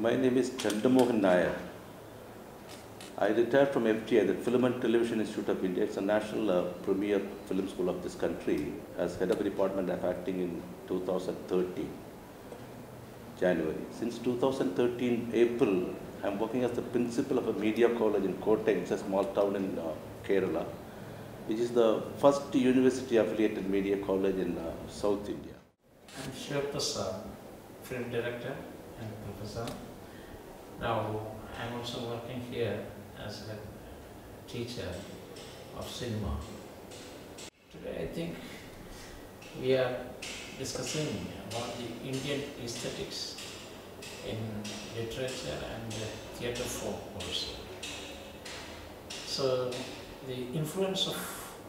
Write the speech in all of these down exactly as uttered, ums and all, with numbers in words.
My name is Chandramohan Nair. I retired from F T I, the Film and Television Institute of India. It's a national uh, premier film school of this country, as head of the Department of Acting in two thousand thirteen, January. Since two thousand thirteen, April, I'm working as the principal of a media college in Kottayam, it's a small town in uh, Kerala, which is the first university-affiliated media college in uh, South India. I'm Sivaprasad, film director and professor. Now, I'm also working here as a teacher of cinema. Today, I think we are discussing about the Indian aesthetics in literature and theatre form also. So, the influence of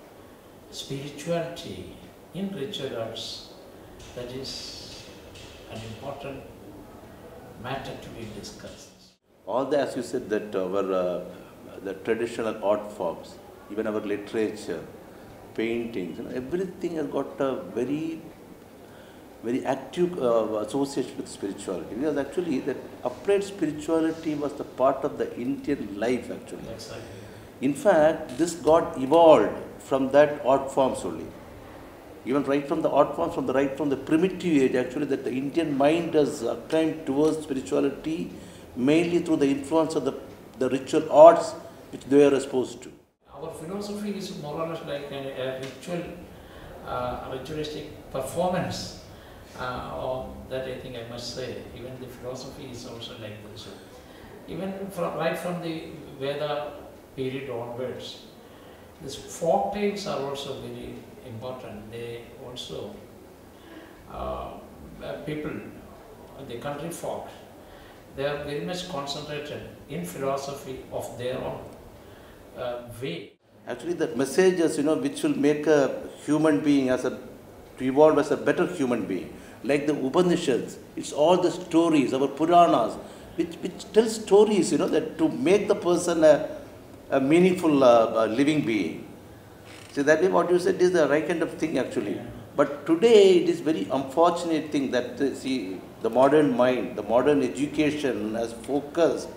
spirituality in ritual arts, that is an important matter to be discussed. All the, as you said, that our uh, the traditional art forms, even our literature, paintings, you know, everything has got a very, very active uh, association with spirituality. Because actually, that upright spirituality was the part of the Indian life actually. Exactly. In fact, this got evolved from that art forms only. Even right from the art forms, from the right from the primitive age, actually, that the Indian mind has acclaimed towards spirituality mainly through the influence of the, the ritual arts which they are exposed to. Our philosophy is more or less like a, a ritual, uh, ritualistic performance. Uh, or that I think I must say, even the philosophy is also like this. Even from, right from the Veda period onwards, these folk tales are also very important. They also, uh, people, the country folk, they are very much concentrated in philosophy of their own uh, way. Actually, the messages, you know, which will make a human being as a, to evolve as a better human being, like the Upanishads, it's all the stories, our Puranas, which, which tell stories, you know, that to make the person a, a meaningful uh, living being. See, that way what you said is the right kind of thing actually. But today it is very unfortunate thing that, uh, see, the modern mind, the modern education has focused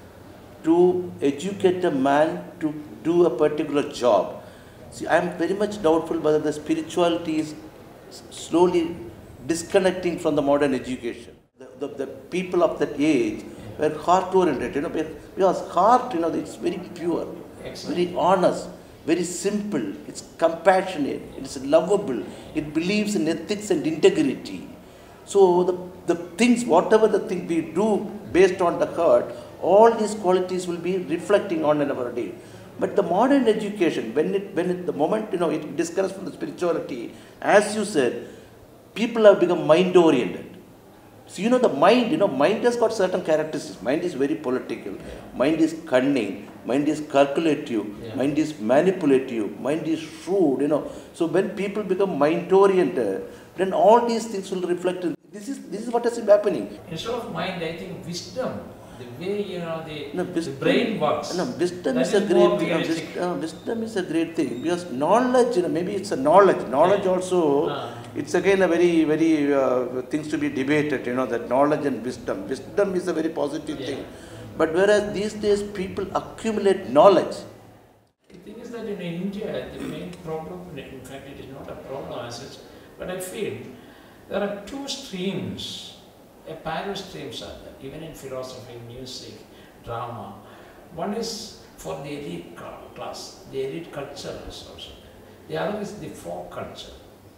to educate a man to do a particular job. See, I am very much doubtful whether the spirituality is slowly disconnecting from the modern education. The, the, the people of that age were heart-oriented, you know, because heart, you know, it's very pure, Excellent. very honest, very simple, it's compassionate, it's lovable, it believes in ethics and integrity. So the, the things, whatever the thing we do based on the heart, all these qualities will be reflecting on in our day. But the modern education, when it, when it, the moment, you know, it discourages from the spirituality, as you said, people have become mind-oriented. So, you know, the mind, you know, mind has got certain characteristics. Mind is very political, mind is cunning, mind is calculative, yeah. mind is manipulative, mind is shrewd, you know. So, when people become mind-oriented, then all these things will reflect in, this is, this is what has been happening. Instead of mind, I think wisdom, the way, you know, the, no, wisdom, the brain works. No, wisdom is, is a great thing. No, wisdom, uh, wisdom is a great thing, because knowledge, you know, maybe it's a knowledge. Knowledge yeah. also, uh. it's again a very, very uh, things to be debated, you know, that knowledge and wisdom. Wisdom is a very positive yeah. thing. But whereas these days people accumulate knowledge. The thing is that in India, the main problem, in fact it is not a problem as such, but I feel there are two streams, a parallel streams are there, even in philosophy, music, drama. One is for the elite class, the elite culture is also there. The other is the folk culture.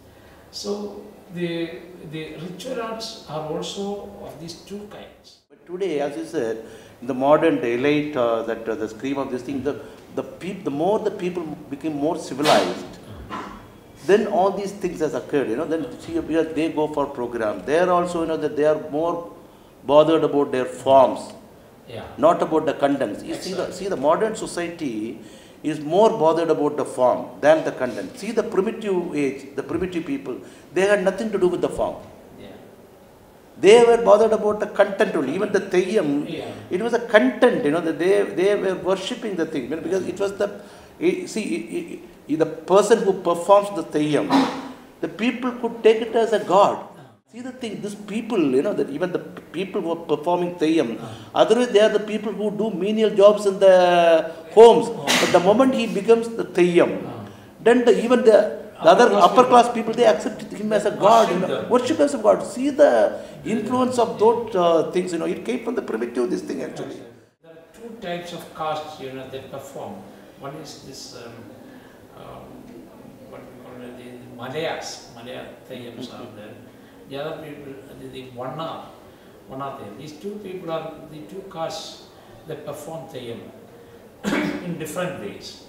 So the, the ritual arts are also of these two kinds. But today, as you said, in the modern day, elite, uh, that uh, the scheme of this thing, the, the, peop, the more the people became more civilized, then all these things has occurred, you know, then see, because they go for program. They are also, you know, that they are more bothered about their forms, yeah. not about the contents. You see the, see the modern society is more bothered about the form than the content. See the primitive age, the primitive people, they had nothing to do with the form. Yeah. They were bothered about the content only. Even the Theyyam, yeah. it was a content, you know, that they, they were worshipping the thing, because it was the, see, the person who performs the Theyyam, the people could take it as a god. See the thing, these people, you know, that even the people who are performing Theyyam, otherwise they are the people who do menial jobs in the homes. But the moment he becomes the Theyyam, then the, even the, the other upper class people, they accept him as a god, you know, worship as a god. See the influence of those uh, things, you know, it came from the primitive, this thing actually. There are two types of castes, you know, that perform. One is this, um, um, what we call it, the, the Malayas, Malaya Theyyams are there. The other people, the, the Vanna, Vanna Theyyam. These two people are the two castes that perform Theyyam in different ways.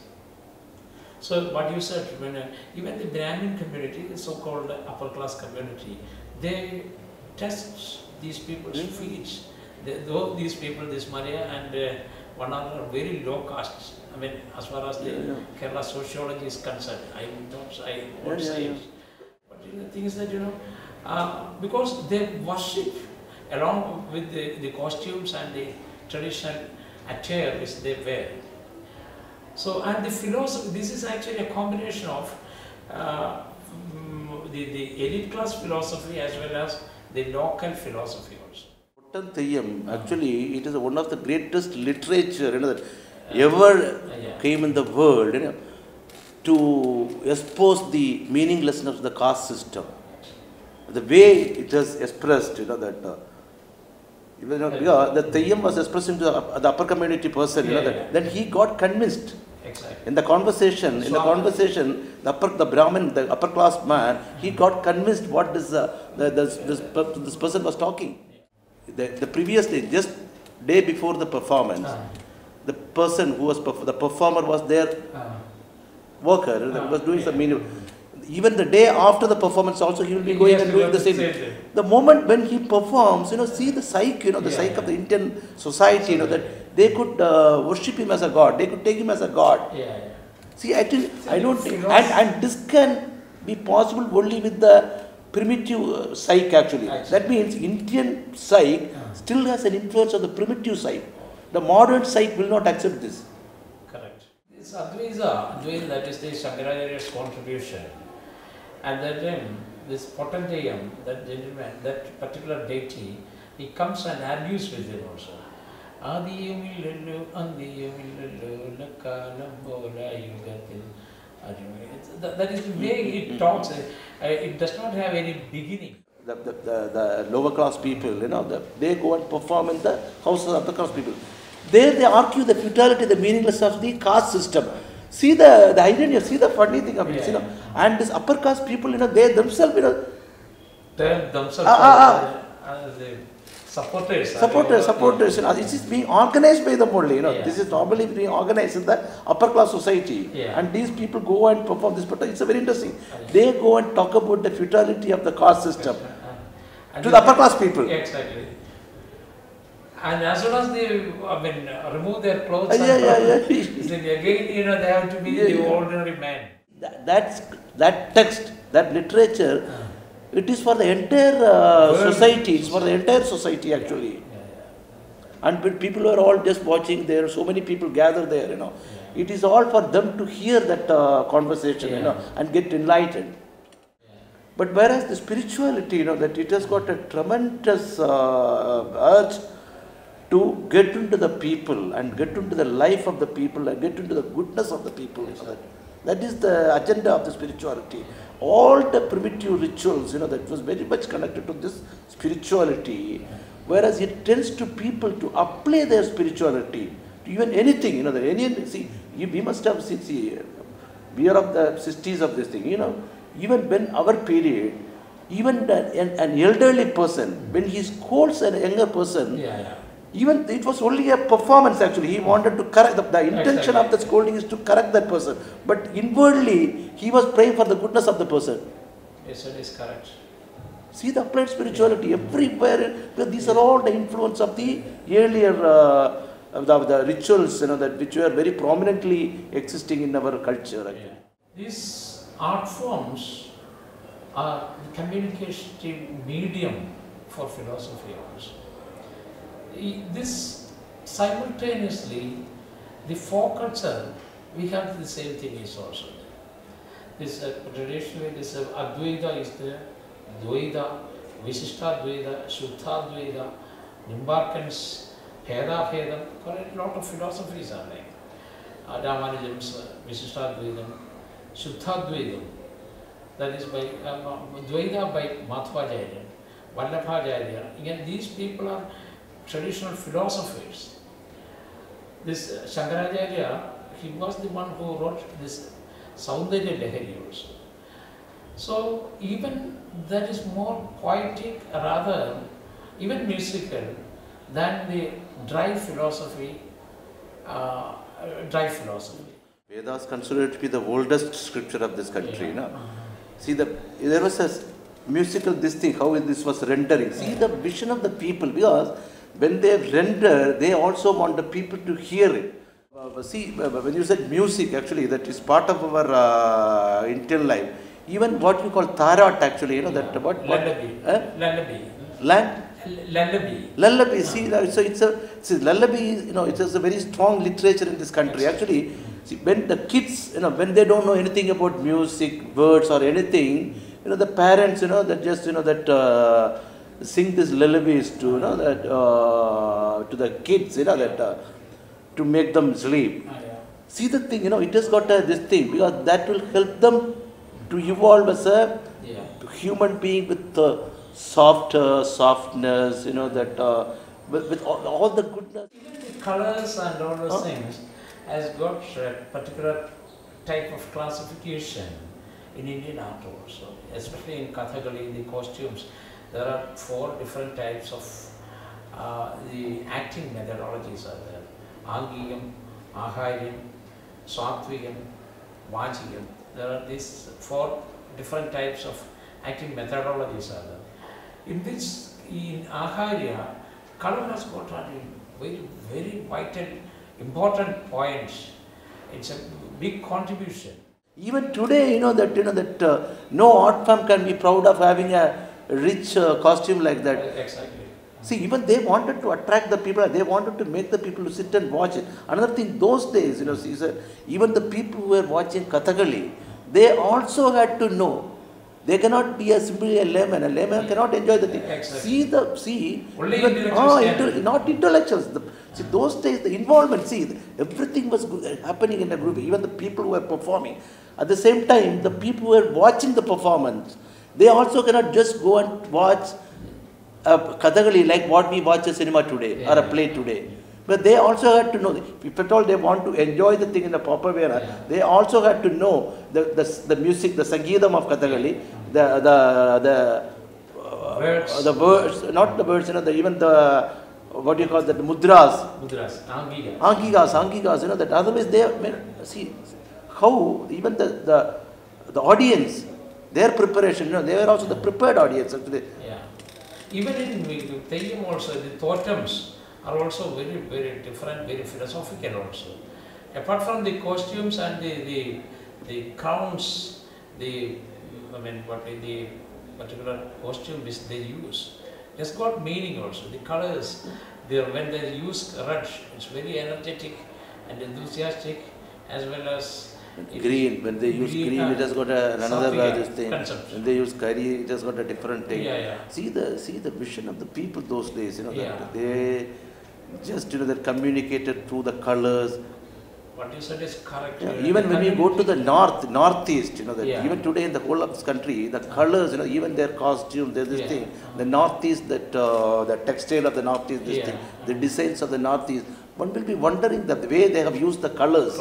So what you said, when, uh, even the Brahmin community, the so-called upper class community, they test these people's feet. They, though these people, this Malaya and uh, Vanna are very low castes. I mean, as far as the yeah, yeah. Kerala sociology is concerned, I would not, I won't yeah, say yeah, yeah. it. But you know, the thing is that, you know, uh, because they worship along with the, the costumes and the traditional attire which they wear. So, and the philosophy, this is actually a combination of uh, the, the elite class philosophy as well as the local philosophy also. Theyyam, actually, it is one of the greatest literature, you know, that ever uh, yeah. came in the world, you know, to expose the meaninglessness of the caste system. The way it was expressed, you know, that uh, you know, yeah, the Theyyam was expressing to the, the upper community person, you yeah, know, that, yeah. then he got convinced. Exactly. In the conversation, so in the conversation, the upper, the Brahmin, the upper class man, he got convinced what this, uh, the, this, this, this person was talking. The, the previous day, just day before the performance, uh. the person who was, the performer was their uh. worker, uh. was doing yeah. some meaning. Even the day after the performance also, he will be going and doing the same thing. The moment when he performs, you know, see the psyche, you know, the yeah, psyche yeah. of the Indian society, you know, that they could uh, worship him as a god, they could take him as a god. Yeah, yeah. See, I, think, I don't think, and, and this can be possible only with the primitive uh, psyche actually. actually. That means Indian psyche yeah. still has an influence on the primitive psyche. The modern psyche will not accept this. Correct. It's Advaita, Advaita, that is the Shankaracharya's contribution. At that time, this Potentayam, that gentleman, that particular deity, he comes and argues with him also. Adiyamillu, Andiyamillu, Lakalambola Yugatil. That is the way it talks. It does not have any beginning. The, the, the, the lower class people, you know, the, they go and perform in the houses of upper class people. There they argue the futility, the meaninglessness of the caste system. See the, the irony, see the funny thing of it, yeah. you know, and this upper caste people, you know, they themselves, you know, they themselves ah, ah, ah. are the supporters. Supporters, supporters, you know, this is being organized by them only, you know, yeah. this is normally being organized in the upper class society, yeah. and these people go and perform this, but it's a very interesting, they go and talk about the futility of the caste system and to the upper class people. Yeah, exactly. And as soon as they, I mean, remove their clothes, yeah, and yeah, yeah. again, you know, they have to be yeah, the yeah. ordinary man. That, that's, that text, that literature, uh. it is for the entire uh, society, it's for the entire society actually. Yeah, yeah. And when people are all just watching there, so many people gather there, you know. Yeah. It is all for them to hear that uh, conversation, yeah. you know, and get enlightened. Yeah. But whereas the spirituality, you know, that it has got a tremendous uh, urge to get into the people and get into the life of the people and get into the goodness of the people. You know, that, that is the agenda of the spirituality. All the primitive rituals, you know, that was very much connected to this spirituality, whereas it tends to people to apply their spirituality to even anything, you know, that any, see, you, we must have, see, see, we are of the sixties of this thing, you know, even when our period, even the, an, an elderly person, when he scolds a younger person, yeah, yeah. even it was only a performance actually. He wanted to correct, the, the intention exactly. of the scolding is to correct that person. But inwardly, he was praying for the goodness of the person. Yes, it is correct. See the applied spirituality yeah. everywhere. These yeah. are all the influence of the earlier uh, the, the rituals, you know, that which were very prominently existing in our culture. Actually. Yeah. These art forms are the communicative medium for philosophy also. This simultaneously, the folk culture, we have the same thing is also there. This uh, traditionally, this uh, Advaita is there, Dvaita, Visishtadvaita, Shuddhadvaita, Nimbarkan's Heda Hedam, quite a lot of philosophies are like. Uh, Ramanujam's Visishtadvaitam, Shuddhadvaitam, that is by um, Dvaita by Madhvacharya, Vallabhacharya. Again, these people are traditional philosophers. This uh, Shankaracharya, he was the one who wrote this Saundarya Lahari also. So even that is more poetic, rather even musical, than the dry philosophy, uh, dry philosophy. Vedas considered to be the oldest scripture of this country. Yeah. No? See, the, there was a musical this thing, how this was rendering. See the vision of the people, because when they render, they also want the people to hear it. Uh, see, uh, when you said music, actually, that is part of our uh, intel life. Even what we call tarat, actually, you know, Yeah. that what? what Lullaby. uh? Lullaby. Land? Lullaby. Lullaby, see, so it's a, see, lullaby, you know, it is a very strong literature in this country. Actually, see, when the kids, you know, when they don't know anything about music, words or anything, you know, the parents, you know, that just, you know, that uh, sing these lullabies to, you know, that uh, to the kids, you know, that uh, to make them sleep. Ah, yeah. See the thing, you know, it has got uh, this thing, because that will help them to evolve as a Yeah. human being with uh, softer softness, you know, that uh, with, with all, all the goodness. Even the colors and all those Huh? things has got a particular type of classification in Indian art also, especially in Kathakali, the costumes. There are four different types of uh, the acting methodologies are there. Angiyam, Aharyam, Satvigam, Vachigam. There are these four different types of acting methodologies are there. In this, in Aharya, color has got a very, very vital, important point. It's a big contribution. Even today, you know, that, you know, that uh, no art form can be proud of having a rich uh, costume like that. Exactly. See, even they wanted to attract the people, they wanted to make the people to sit and watch it. Another thing, those days, you know, see, sir, even the people who were watching Kathakali, they also had to know. They cannot be a simply a layman. A layman cannot enjoy the thing. Exactly. See the see. Only even, intellectuals ah, can. inter, not intellectuals. The, see those days the involvement. See everything was good, happening in a group. Even the people who were performing. At the same time, the people who were watching the performance, they also cannot just go and watch a Kathakali like what we watch a cinema today Yeah. or a play today. But they also had to know, if at all they want to enjoy the thing in a proper way, Yeah. they also had to know the, the, the music, the Sangeetam of Kathakali, the, the, the, uh, Words. the words, not the words, you know, the, even the, what do you call that, the mudras, Mudras, Angiga. angigas, angigas, you know, that otherwise they, see, how even the, the, the audience, their preparation, you know, they were also the prepared audience actually. Yeah. Even in Teyyam also, the Thotams are also very, very different, very philosophical also. Apart from the costumes and the, the, the crowns, the, I mean, what the particular costume which they use, it's got meaning also. The colors, they, when they use red, it's very energetic and enthusiastic, as well as Green, when they use green, green, uh, it has got a, another something, uh, this thing. concept. When they use curry, it has got a different thing. Yeah, yeah. See the see the vision of the people those days, you know, Yeah. that they just, you know, that communicated through the colors. What you said is correct. Yeah, Uh, even the when you go to the community- north, northeast, you know, that Yeah. even today in the whole of this country, the colors, you know, even their costumes, there's this Yeah. thing. The northeast, that uh, the textile of the northeast, this Yeah. thing, the designs of the northeast. One will be wondering that the way they have used the colors.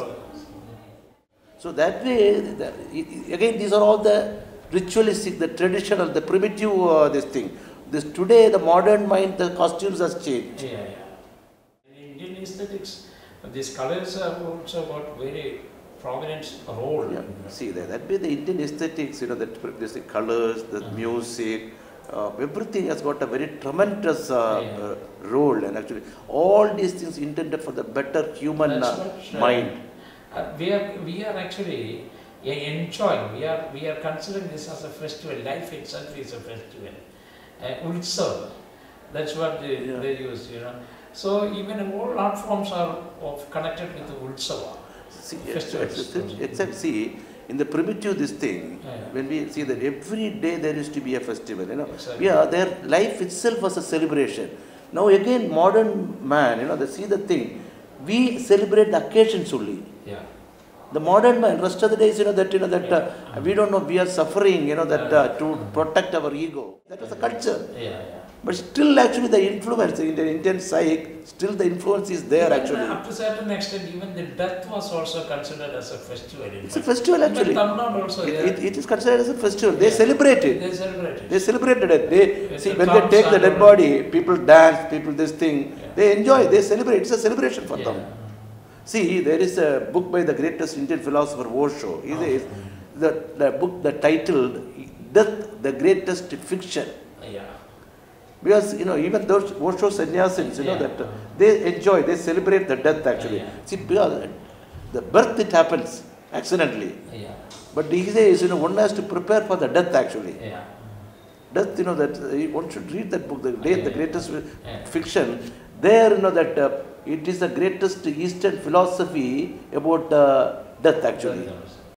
So that way, the, again, these are all the ritualistic, the traditional, the primitive, uh, this thing. This today, the modern mind, the costumes has changed. Yeah, yeah. In Indian aesthetics, these colors have also got very prominent role. Yeah. See that that way the Indian aesthetics, you know, that this the colors, the Uh-huh. music, uh, everything has got a very tremendous uh, Yeah. uh, role, and actually all these things intended for the better human That's uh, what, uh, mind. Uh, we are we are actually uh, enjoying. We are we are considering this as a festival. Life itself is a festival. Uh, Utsav. That's what they, Yeah. they use. You know. So even all art forms are of connected with the Utsava. See, festivals. except, except see in the primitive this thing, Yeah. when we see that every day there used to be a festival, you know. Exactly. Yeah, their life itself was a celebration. Now again, modern man, you know, they see the thing. We celebrate the occasions only. Yeah. The modern man, rest of the days, you know, that, you know, that uh, we don't know, we are suffering, you know, that uh, to protect our ego. That was the culture. Yeah, yeah. But still, actually, the influence in the Indian psyche, still the influence is there, Even actually. up to a certain extent, even the death was also considered as a festival. It's a festival, actually. Even Tamil Nadu also, It, yeah. it, it is considered as a festival. They Yeah. celebrate it. They celebrate it. They celebrated it. They It's see a when they dance take the and dead all. body, people dance, people this thing. Yeah. They enjoy. They celebrate. It's a celebration for Yeah. them. See, there is a book by the greatest Indian philosopher Osho. He Oh. says the the book, the titled "Death, the Greatest Fiction." Yeah. Because you know, even those Osho sannyasins, you know, Yeah. that uh, they enjoy, they celebrate the death actually. Yeah. See, because the birth it happens accidentally, Yeah. but he says, you know, one has to prepare for the death actually. Yeah. Death, you know, that uh, one should read that book, the, Yeah. the greatest Yeah. fiction. There, you know, that uh, it is the greatest Eastern philosophy about uh, death actually. Death also.